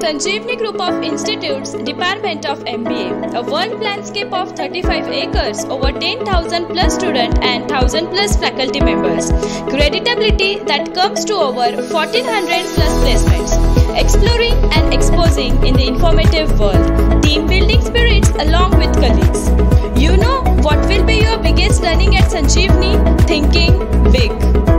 Sanjivani Group of Institutes, Department of MBA, a world landscape of 35 acres, over 10,000 plus students and 1,000 plus faculty members. Creditability that comes to over 1,400 plus placements. Exploring and exposing in the informative world. Team building spirits along with colleagues. You know what will be your biggest learning at Sanjivani? Thinking big.